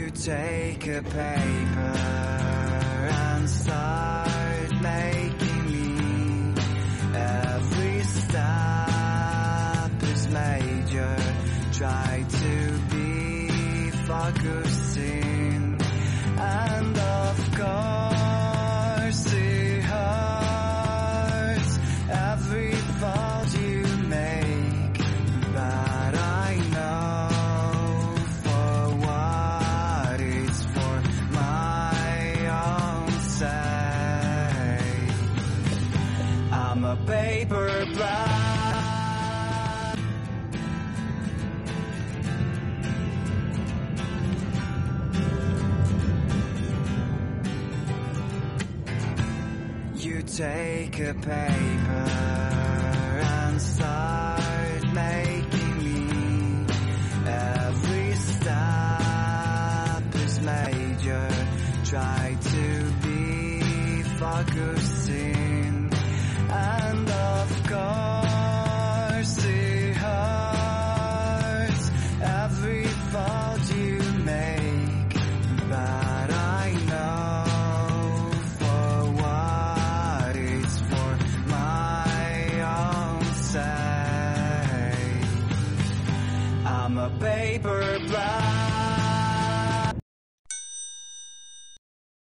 You take a paper and start making me. Every step is major. Try to be focusing, and of course it hurts every thought you make. But I know for what it's for my own sake. I'm a paper black. You take a paper and start making me. Every step is major. Try to be focusing.